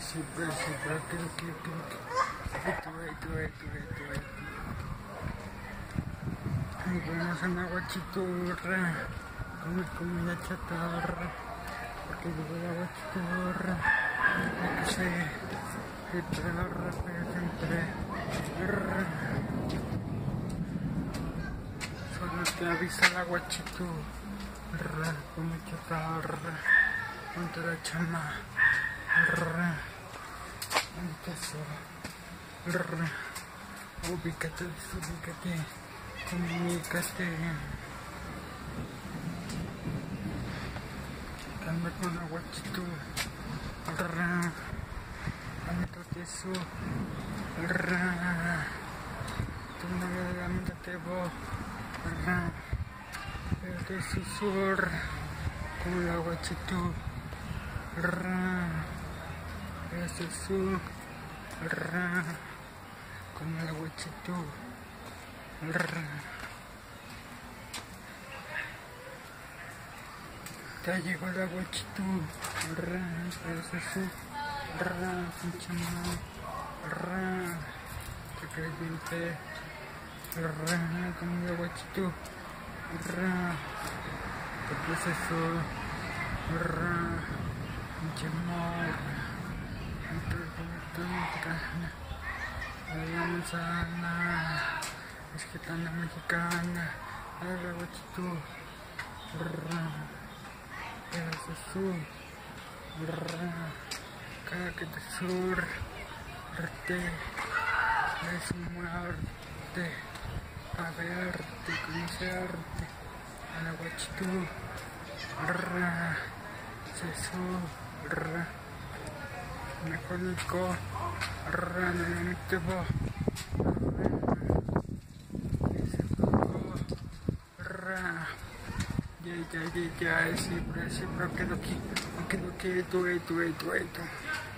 siempre, creo que, Ay, vamos a una guachiturra, comer comida chatarra, porque llegó la guachiturra, hay que ser guitarra, pero siempre, solo te avisa la guachiturra, come chatarra, ponte la chama. Ubícate, desubícate, comunícate. Calma con la guachiturra, ándate eso, tu novia de la mente te voy, pero te susurra con la guachiturra. Ese surra como la guachiturra. Ya llegó la guachiturra. Ese surra, pinche marra. Te crees bien perra como la guachiturra. Porque ese surra, pinche marra. La manzana es gitana mexicana, la guachiturra, es azul, cada que te surte, es muerte, a verte, conocerte, a la guachiturra, se surra. Me conozco, no te voy, ya, siempre quedo aquí, tú.